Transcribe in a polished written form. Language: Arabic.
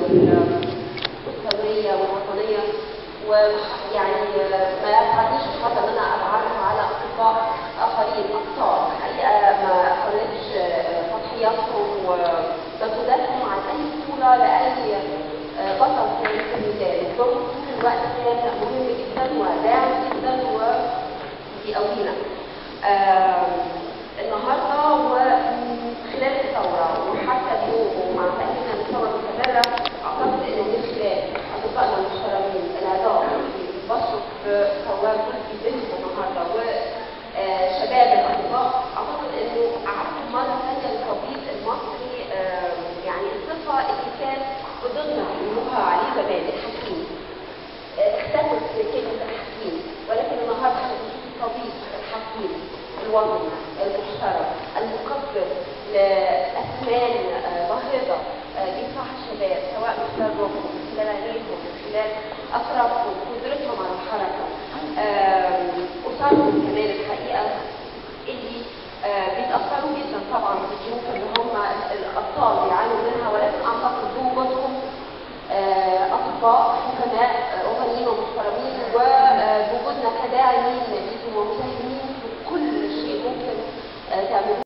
والثوريه والوطنيه، ويعني ما يسعدنيش النهارده ان انا اتعرف على اصدقاء اخرين ابطال الحقيقه ما قلتش تضحياتهم ومجهوداتهم عن اي بطوله لاي بطل كان في الميدان. دورهم طول الوقت كان مهم جدا وداعم جدا وبيقوينا. النهارده وخلال الثوره وحتى اليوم ومع تأهيلنا للثوره المستمره، اعتقد ان من خلال اصدقائنا المحترمين الاعضاء اللي بشرف ثواب في بيتنا النهارده وشباب الاصدقاء، اعتقد انه اعدتم مره ثانيه للتوقيت المصري يعني الصفه اللي كان ضدنا بيقولوها عليه زمان الحكيم. اختفت كلمه الحكيم، ولكن النهارده احنا بنشوف الطبيب الحكيم الوطني المحترم المقدر لاسنان